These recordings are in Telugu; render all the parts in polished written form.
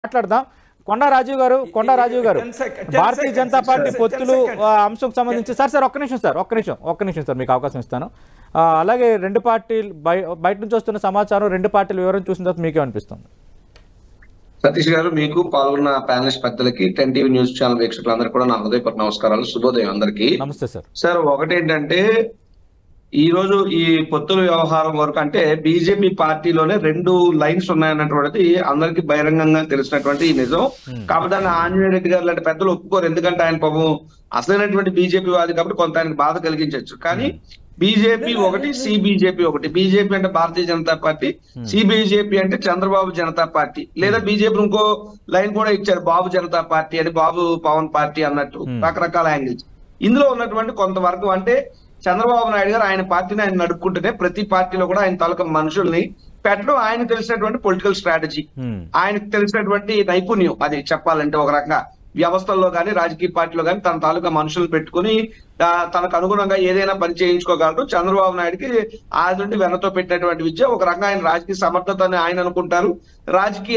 మాట్లాడదాం. కొండా రాజీవ్ గారు భారతీయ జనతా పార్టీ పొత్తులు అంశం సంబంధించి సార్ ఒక్క నిమిషం సార్ మీకు అవకాశం ఇస్తాను. అలాగే రెండు పార్టీలు బయట నుంచి వస్తున్న సమాచారం రెండు పార్టీల వివరం చూసిన తర్వాత మీకే అనిపిస్తుంది? సతీష్ గారు, మీకు పాల్గొన్న ప్యానలిస్ట్ పెద్దలకి 10 టీవీ న్యూస్ ఛానల్ వీక్షకులందరికీ కూడా నా హృదయపూర్వక నమస్కారాలు, శుభోదయం అందరికీ. నమస్తే సార్. సార్, ఒకటేంటంటే ఈ రోజు ఈ పొత్తుల వ్యవహారం వరకు అంటే బీజేపీ పార్టీలోనే రెండు లైన్స్ ఉన్నాయన్నటువంటిది అందరికి బహిరంగంగా తెలిసినటువంటి నిజం. కాబట్టి దాన్ని ఆంజనేయ రెడ్డి గారు లాంటి పెద్దలు ఒప్పుకోరు, ఎందుకంటే ఆయన పాపం అసలైనటువంటి బీజేపీ వాది కాబట్టి కొంత ఆయనకు బాధ కలిగించవచ్చు. కానీ బీజేపీ ఒకటి, సిబిజేపీ ఒకటి. బీజేపీ అంటే భారతీయ జనతా పార్టీ, సిబిజేపీ అంటే చంద్రబాబు జనతా పార్టీ, లేదా బీజేపీ ఇంకో లైన్ కూడా ఇచ్చారు, బాబు జనతా పార్టీ అని, బాబు పవన్ పార్టీ అన్నట్టు రకరకాల యాంగిల్స్. ఇందులో ఉన్నటువంటి కొంతవరకు అంటే చంద్రబాబు నాయుడు గారు ఆయన పార్టీని ఆయన నడుపుకుంటేనే ప్రతి పార్టీలో కూడా ఆయన తాలూకా మనుషుల్ని పెట్టడం ఆయనకు తెలిసినటువంటి పొలిటికల్ స్ట్రాటజీ, ఆయనకు తెలిసినటువంటి నైపుణ్యం. అది చెప్పాలంటే ఒక రకంగా వ్యవస్థల్లో కానీ రాజకీయ పార్టీలో కానీ తన తాలూకా మనుషులు పెట్టుకుని తనకు అనుగుణంగా ఏదైనా పని చేయించుకోగలరు. చంద్రబాబు నాయుడుకి ఆయన నుండి వెనతో పెట్టినటువంటి విద్య ఒక రకంగా ఆయన రాజకీయ సమర్థత అని ఆయన అనుకుంటారు, రాజకీయ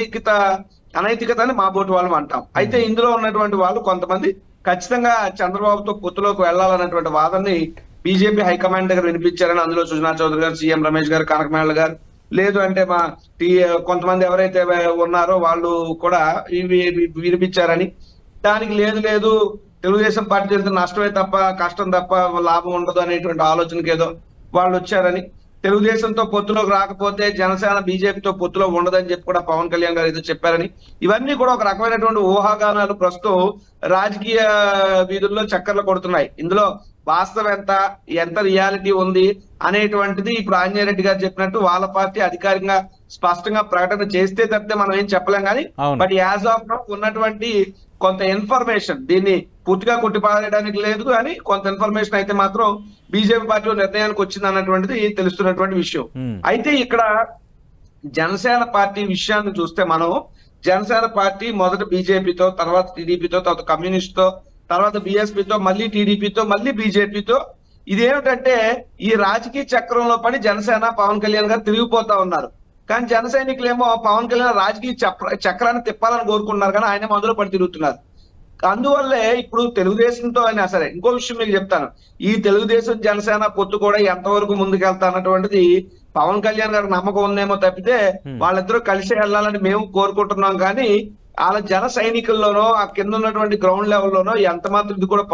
అనైతికతని మా బోటి వాళ్ళం అంటాం. అయితే ఇందులో ఉన్నటువంటి వాళ్ళు కొంతమంది ఖచ్చితంగా చంద్రబాబుతో పొత్తులోకి వెళ్లాలన్నటువంటి వాదనని బీజేపీ హైకమాండ్ దగ్గర వినిపించారని, అందులో సుజనా చౌదరి గారు, సీఎం రమేష్ గారు, కనకమేళ గారు, లేదు అంటే మా కొంతమంది ఎవరైతే ఉన్నారో వాళ్ళు కూడా వినిపించారని, దానికి లేదు తెలుగుదేశం పార్టీ వెళ్తే నష్టమే తప్ప కష్టం తప్ప లాభం ఉండదు అనేటువంటి ఆలోచనకి ఏదో వాళ్ళు వచ్చారని, తెలుగుదేశంతో పొత్తులోకి రాకపోతే జనసేన బీజేపీతో పొత్తులో ఉండదని చెప్పి కూడా పవన్ కళ్యాణ్ గారు ఏదో చెప్పారని, ఇవన్నీ కూడా ఒక రకమైనటువంటి ఊహాగానాలు ప్రస్తుతం రాజకీయ వీధుల్లో చక్కర్లు కొడుతున్నాయి. ఇందులో వాస్తవం ఎంత రియాలిటీ ఉంది అనేటువంటిది ఇప్పుడు ఆంజనేయ రెడ్డి గారు చెప్పినట్టు వాళ్ళ పార్టీ అధికారికంగా స్పష్టంగా ప్రకటన చేస్తే తప్పితే మనం ఏం చెప్పలేం. కానీ బట్ యాజ్ ఆఫ్ నౌ ఉన్నటువంటి కొంత ఇన్ఫర్మేషన్, దీన్ని పూర్తిగా కొట్టిపారేయడానికి లేదు కానీ కొంత ఇన్ఫర్మేషన్ అయితే మాత్రం బీజేపీ పార్టీ నిర్ణయానికి వచ్చింది అన్నటువంటిది తెలుస్తున్నటువంటి విషయం. అయితే ఇక్కడ జనసేన పార్టీ విషయాన్ని చూస్తే మనం జనసేన పార్టీ మొదట బీజేపీతో, తర్వాత టీడీపీతో, తర్వాత కమ్యూనిస్ట్ తో, తర్వాత బీఎస్పీతో, మళ్ళీ టీడీపీతో, మళ్ళీ బీజేపీతో, ఇదేమిటంటే ఈ రాజకీయ చక్రంలో పడి జనసేన పవన్ కళ్యాణ్ గారు తిరిగిపోతా ఉన్నారు. కానీ జన సైనికులేమో పవన్ కళ్యాణ్ రాజకీయ చక్రాన్ని తిప్పాలని కోరుకుంటున్నారు, కానీ ఆయన మందులో పడి తిరుగుతున్నారు. అందువల్లే ఇప్పుడు తెలుగుదేశంతో అయినా సరే, ఇంకో విషయం మీకు చెప్తాను, ఈ తెలుగుదేశం జనసేన పొత్తు కూడా ఎంతవరకు ముందుకెళ్తా అన్నటువంటిది పవన్ కళ్యాణ్ గారికి నమ్మకం ఉందేమో తప్పితే వాళ్ళిద్దరూ కలిసి వెళ్ళాలని మేము కోరుకుంటున్నాం. కానీ వాళ్ళ జన సైనికుల్లోనో ఆ కింద ఉన్నటువంటి గ్రౌండ్ లెవెల్లోనో ఎంత మాత్రం ఇది కూడా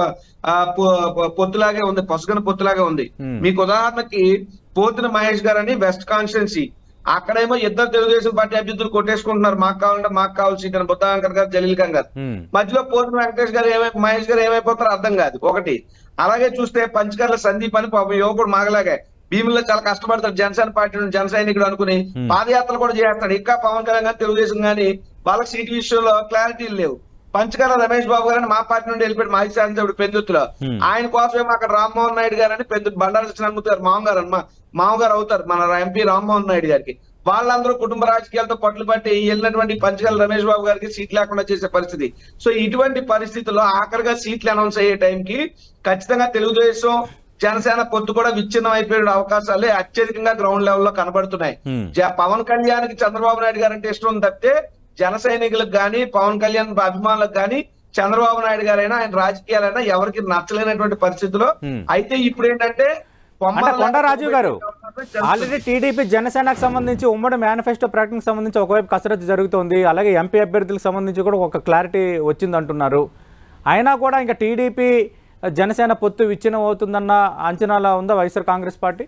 పొత్తులాగే ఉంది, పసుగన పొత్తులాగే ఉంది. మీకు ఉదాహరణకి పోతిన మహేష్ గారు అని వెస్ట్ కాన్స్టిట్యున్సీ, అక్కడేమో ఇద్దరు తెలుగుదేశం పార్టీ అభ్యర్థులు కొట్టేసుకుంటున్నారు, మాకు కావాలి సీట్ అని బుద్ధాంకర్ గారు, జలీల్ ఖాన్ గారు. మధ్యలో పోతిన వెంకటేష్ గారు మహేష్ గారు ఏమైపోతారో అర్థం కాదు ఒకటి. అలాగే చూస్తే పంచకర్ల సందీప్ అని పాపం యువకుడు మాగలాగే భీముల్లో చాలా కష్టపడతాడు, జనసేన పార్టీ జన సైనికుడు అనుకుని పాదయాత్రలు కూడా చేస్తాడు. ఇంకా పవన్ కళ్యాణ్ గారు తెలుగుదేశం కానీ వాళ్ళకి సీటు విషయంలో క్లారిటీలు లేవు. పంచకర్ల రమేష్ బాబు గారని మా పార్టీ నుండి వెళ్ళిపోయాడు మాజీ శాసనసభ్యుడు పెందుతులో, ఆయన కోసమేమో అక్కడ రామ్మోహన్ నాయుడు గారు అని బండారు సత్యనారాయణ గారు మామగారు అవుతారు మన ఎంపీ రామ్మోహన్ నాయుడు గారికి. వాళ్ళందరూ కుటుంబ రాజకీయాలతో పట్లు పట్టి వెళ్ళినటువంటి పంచకర్ల రమేష్ బాబు గారికి సీట్ లేకుండా చేసే పరిస్థితి. సో ఇటువంటి పరిస్థితుల్లో ఆఖరిగా సీట్లు అనౌన్స్ అయ్యే టైంకి ఖచ్చితంగా తెలుగుదేశం జనసేన పొత్తు కూడా విచ్ఛిన్నం అయిపోయే అవకాశాలే అత్యధికంగా గ్రౌండ్ లెవెల్లో కనబడుతున్నాయి. పవన్ కళ్యాణ్ కి చంద్రబాబు నాయుడు గారు అంటే ఇష్టం తప్పితే జన సైనికులకు కానీ పవన్ కళ్యాణ్ అభిమానులకు కానీ చంద్రబాబు నాయుడు గారైనా ఆయన రాజకీయాలైనా ఎవరికి నచ్చలేనటువంటి పరిస్థితిలో. అయితే ఇప్పుడు ఏంటంటే కొండా రాజీవ్ గారు ఆల్రెడీ టీడీపీ జనసేనకు సంబంధించి ఉమ్మడి మేనిఫెస్టో ప్రకటనకు సంబంధించి ఒకవైపు కసరత్తు జరుగుతోంది, అలాగే ఎంపీ అభ్యర్థులకు సంబంధించి కూడా ఒక క్లారిటీ వచ్చింది అంటున్నారు. అయినా కూడా ఇంకా టీడీపీ జనసేన పొత్తు విచ్ఛిన్నం అవుతుందన్న అంచనాలా ఉందా వైఎస్ఆర్ కాంగ్రెస్ పార్టీ?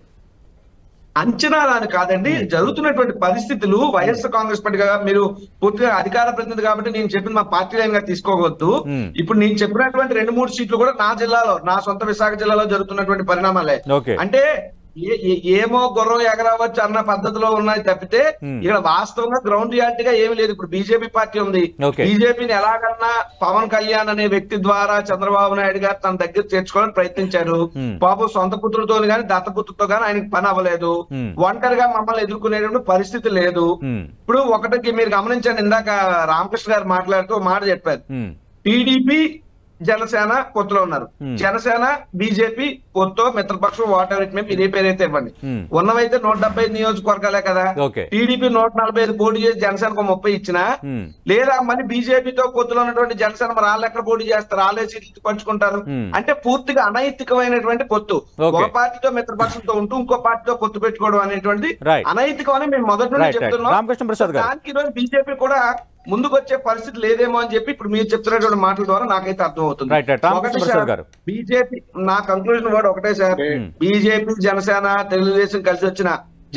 అంచనాలని కాదండి, జరుగుతున్నటువంటి పరిస్థితులు వైఎస్ఆర్ కాంగ్రెస్ పార్టీగా మీరు పూర్తిగా అధికార ప్రతినిధి కాబట్టి నేను చెప్పిన మా పార్టీ లైన్ గా తీసుకోవద్దు. ఇప్పుడు నేను చెప్పినటువంటి 2-3 సీట్లు కూడా నా జిల్లాలో, నా సొంత విశాఖ జిల్లాలో జరుగుతున్నటువంటి పరిణామాలే. అంటే ఏమో గుర్రం ఎగరవచ్చు అన్న పద్ధతిలో ఉన్నాయి తప్పితే ఇక్కడ వాస్తవంగా గ్రౌండ్ రియాలిటీగా ఏమి లేదు. ఇప్పుడు బీజేపీ పార్టీ ఉంది, బీజేపీని ఎలాగన్నా పవన్ కళ్యాణ్ అనే వ్యక్తి ద్వారా చంద్రబాబు నాయుడు గారు తన దగ్గర చేర్చుకోవాలని ప్రయత్నించారు. పాపం సొంత పుత్రులతో కానీ దత్తపుత్రులతో కానీ ఆయనకి పని అవ్వలేదు, ఒంటరిగా మమ్మల్ని ఎదుర్కొనేటువంటి పరిస్థితి లేదు. ఇప్పుడు ఒకటికి మీరు గమనించండి, ఇందాక రామకృష్ణ గారు మాట్లాడుతూ మాట చెప్పారు, టీడీపీ జనసేన పొత్తులో ఉన్నారు. జనసేన బీజేపీ పొత్తు మిత్రపక్షం వాటర్ ఇట్ మేము ఇదే పేరైతే ఇవ్వండి. ఉన్నవైతే 175 నియోజకవర్గాలే కదా. టీడీపీ 145 పోటీ చేసి జనసేనకు 30 ఇచ్చినా, లేదా మళ్ళీ బీజేపీతో పొత్తులో ఉన్నటువంటి జనసేన మరి వాళ్ళు ఎక్కడ పోటీ చేస్తారు, వాళ్ళే సీట్లు పంచుకుంటారు. అంటే పూర్తిగా అనైతికమైనటువంటి పొత్తు. ఒక పార్టీతో మిత్రపక్షంతో ఉంటూ ఇంకో పార్టీతో పొత్తు పెట్టుకోవడం అనేటువంటి అనైతికం అని మేము మొదటి నుండి చెప్తున్నాం. దానికి ఈరోజు బీజేపీ కూడా ముందుకు వచ్చే పరిస్థితి లేదేమో అని చెప్పి ఇప్పుడు మీరు చెప్తున్నటువంటి మాటల ద్వారా నాకైతే అర్థం అవుతుంది. బీజేపీ నా కంక్లూజన్ వర్డ్ ఒకటే సార్, బీజేపీ జనసేన తెలుగుదేశం కలిసి వచ్చిన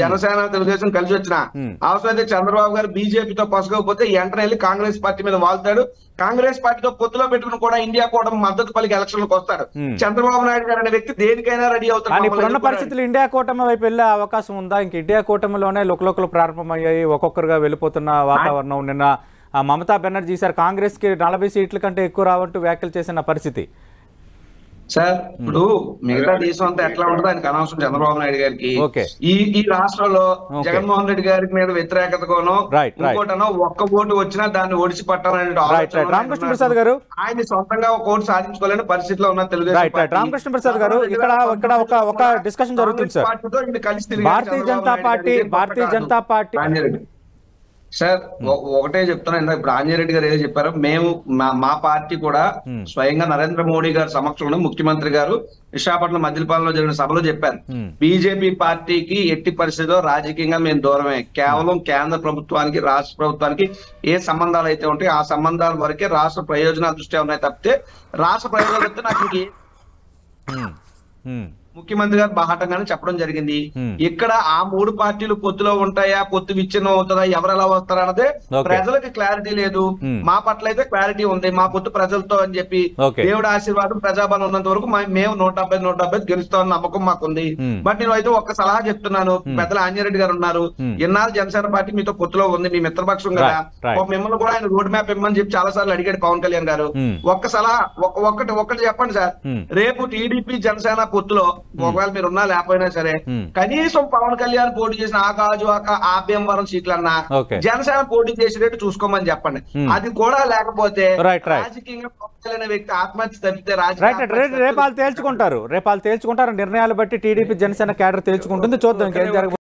అవసరమైతే చంద్రబాబు గారు బీజేపీతో పొసగకపోతే వెంటనే వెళ్ళి కాంగ్రెస్ పార్టీ మీద వాళ్తాడు. కాంగ్రెస్ పార్టీతో పొత్తులో పెట్టుకుని కూడా ఇండియా కూడా మద్దతు పలికి ఎలక్షన్లకు వస్తాడు. చంద్రబాబు నాయుడు గారు అనే వ్యక్తి దేనికైనా రెడీ అవుతాడు. ఇప్పుడున్న పరిస్థితులు ఇండియా కూటమి వైపు వెళ్ళే అవకాశం ఉందా? ఇంక ఇండియా కూటమిలోనే లుకలుకలు ప్రారంభమయ్యాయి, ఒక్కొక్కరుగా వెళ్ళిపోతున్న వాతావరణం. నిన్న మమతా బెనర్జీ సార్ కాంగ్రెస్ కి 40 సీట్ల కంటే ఎక్కువ రావంటూ వ్యాఖ్యలు చేసిన పరిస్థితి. సార్ ఇప్పుడు మిగతా దేశం అంతా ఎట్లా ఉంటుందో ఆయనకు అనవసరం. చంద్రబాబు నాయుడు గారికి ఈ రాష్ట్రంలో జగన్మోహన్ రెడ్డి గారికి మీద వ్యతిరేకతగానో ఇంకోటనో ఒక్క ఓటు వచ్చినా దాన్ని ఒడిచి పట్టాలనే రామకృష్ణ ప్రసాద్ గారు ఆయన సొంతంగా ఒక ఓటు సాధించుకోలేని పరిస్థితిలో ఉన్న తెలుగుదేశం. రామకృష్ణ ప్రసాద్ గారు ఇక్కడ ఒక డిస్కషన్ జరుగుతుంది sir. Bharatiya Janata party sir ఒకటే చెప్తున్నా, ఇప్పుడు ఆంజనేయురెడ్డి గారు ఏదో చెప్పారో, మేము మా పార్టీ కూడా స్వయంగా నరేంద్ర మోడీ గారి సమక్షంలో ముఖ్యమంత్రి గారు విశాఖపట్నం మద్దిలపాలెంలో జరిగిన సభలో చెప్పారు, బీజేపీ పార్టీకి ఎట్టి పరిస్థితిలో రాజకీయంగా మేము దూరమే, కేవలం కేంద్ర ప్రభుత్వానికి రాష్ట్ర ప్రభుత్వానికి ఏ సంబంధాలు అయితే ఉంటాయో ఆ సంబంధాల వరకే రాష్ట్ర ప్రయోజనాల దృష్ట్యా ఉన్నాయి తప్పితే రాష్ట్ర ప్రయోజనాలు చెప్తే నాకు ఇంకే ముఖ్యమంత్రి గారు బాహటంగానే చెప్పడం జరిగింది. ఇక్కడ ఆ 3 పార్టీలు పొత్తులో ఉంటాయా, పొత్తు విచ్ఛిన్నం అవుతుందా, ఎవరు ఎలా వస్తారా అన్నదే ప్రజలకు క్లారిటీ లేదు. మా పట్ల అయితే క్లారిటీ ఉంది, మా పొత్తు ప్రజలతో అని చెప్పి దేవుడి ఆశీర్వాదం ప్రజాబలం ఉన్నంత వరకు మేము 170 గెలుస్తామని నమ్మకం మాకుంది. బట్ నేను అయితే ఒక్క సలహా చెప్తున్నాను, పెద్దల ఆంజనేయురెడ్డి గారు ఉన్నారు, ఇన్నాళ్ళు జనసేన పార్టీ మీతో పొత్తులో ఉంది, మీ మిత్రపక్షం కదా, మిమ్మల్ని కూడా ఆయన రోడ్ మ్యాప్ ఇమ్మని చెప్పి చాలా సార్లు అడిగాడు పవన్ కళ్యాణ్ గారు. ఒక్క సలహా ఒక్కటి చెప్పండి సార్, రేపు టీడీపీ జనసేన పొత్తులో ఒకవేళ మీరు ఉన్నా లేకపోయినా సరే కనీసం పవన్ కళ్యాణ్ పోటీ చేసిన ఆకాజువాక ఆభ్యంవరం సీట్లన్నా జనసేన పోటీ చేసేటట్టు చూసుకోమని చెప్పండి. అది కూడా లేకపోతే రాజకీయంగా పవన్ కళ్యాణ్ వ్యక్తి ఆత్మహత్య తప్పితే రేపాలు తేల్చుకుంటారు నిర్ణయాలు బట్టి టీడీపీ జనసేన క్యాడర్ తేల్చుకుంటుంది. చూద్దాం ఇంకేం జరగబోతుంది.